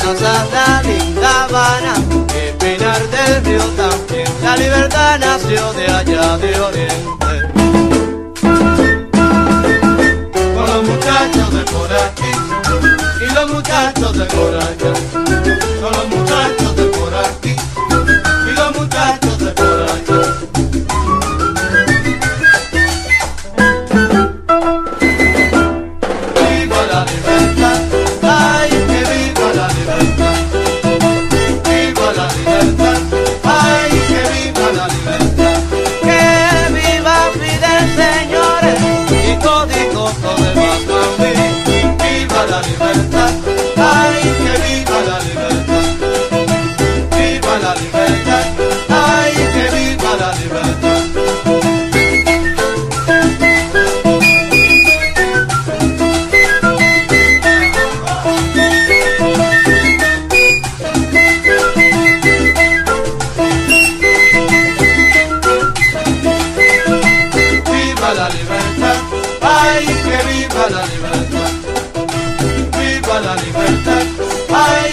danza la linda Habana, y Pinar del Río también. La libertad nació de allá de Oriente. Con los muchachos de por aquí y los muchachos de por allá. Con los muchachos de por aquí y los muchachos de por allá. Viva la libertad, ay que viva la libertad. Viva la libertad, ay que viva la libertad. Que viva Fidel, señores, y todito todo demás también. Viva la libertad, ay que viva la libertad. Viva la libertad, ay que viva la libertad. Viva la libertad, ay que viva la libertad. Viva la libertad, ay